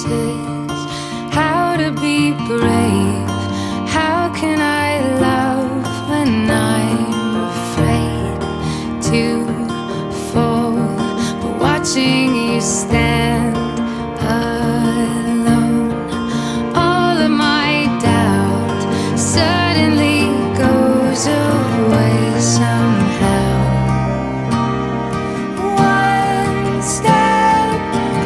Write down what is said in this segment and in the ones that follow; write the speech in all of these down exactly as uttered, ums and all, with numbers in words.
choices, how to be brave. How can I love when I'm afraid to fall? But watching you stand alone, all of my doubt suddenly goes away somehow. One step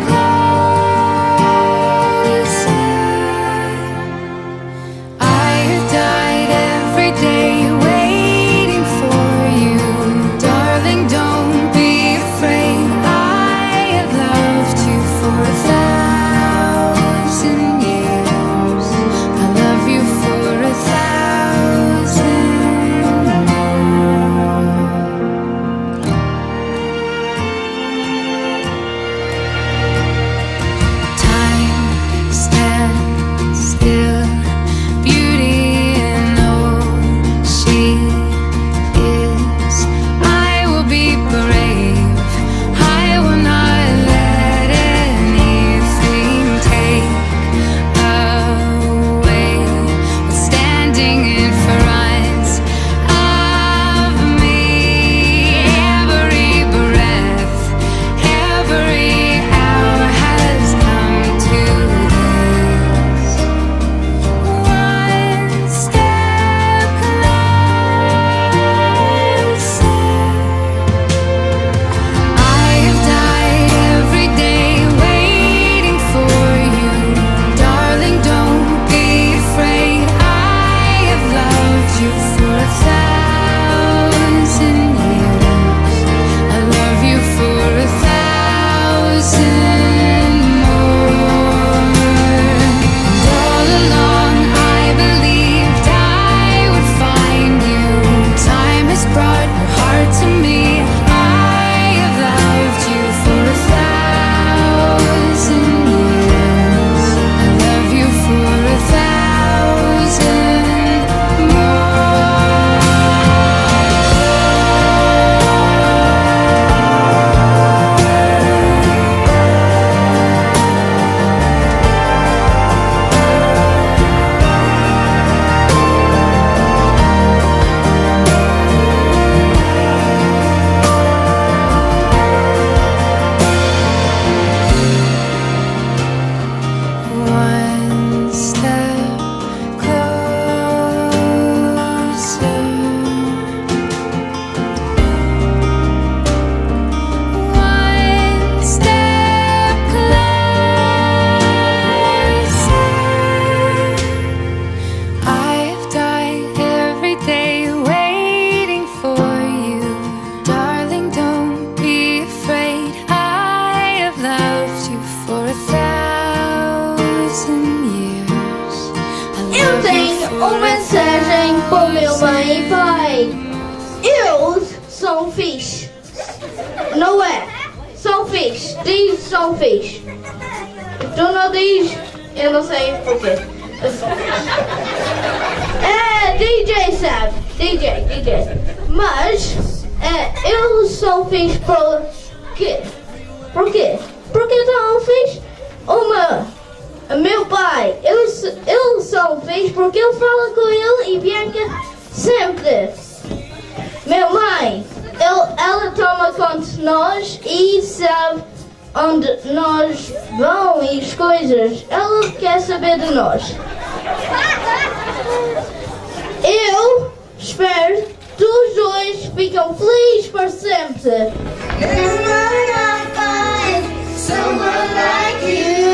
closer. I have died every day waiting for you. Darling, don't be afraid. I have loved you for a thousand years. I love you for a thousand more. Time stands still, beauty in all she is. I will be brave. I will not let anything take away what's standing in front of me. Every breath, every hour has come to this. One step closer. I have died every day waiting for you. Darling, don't be afraid. I have loved you for a thousand years. I love you for a thousand more. And all along I believed I would find you. Time has brought your heart to me. I have loved you for a thousand years. I love you for a thousand one step closer. One step closer. I have died every day waiting for you. Darling, don't be afraid. I have loved you for a thousand years. I Eu love you tenho for uma a mensagem para meu mãe e thousand. pai. Eu sou fixe. Não é? Sou fixe. Diz sou fixe. Tu não diz? Eu não sei porquê. É, D J sabe. D J, D J. Mas é, eu sou fixe por quê? Por quê? Por que tão fixe? Uma. Meu pai, eu, s- eu sou fixe porque eu falo com ele e Bianca sempre. Minha mãe, ele, ela toma conta de nós e sabe onde nós vamos e as coisas. Ela quer saber de nós. Eu espero que os dois ficam felizes para sempre. Someone like you,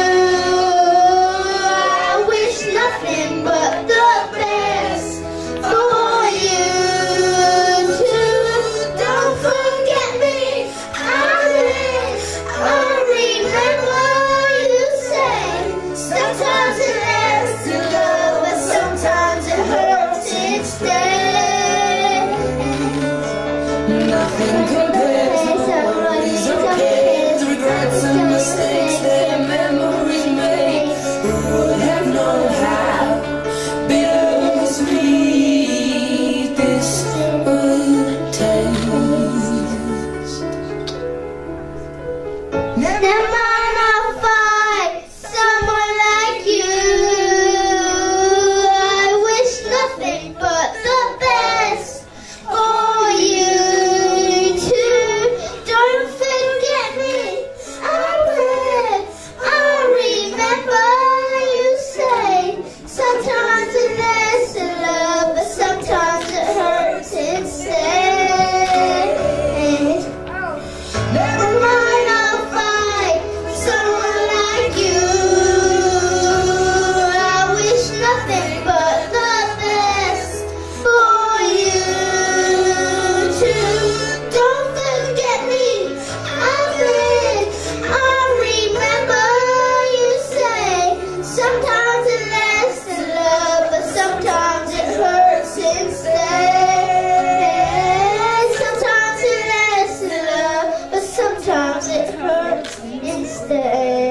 I wish nothing but the best for you too. Don't forget me, I remember you say sometimes it lasts in love, but sometimes it hurts instead. Nothing compares, nobody's okay to regrets and mistakes they made. é,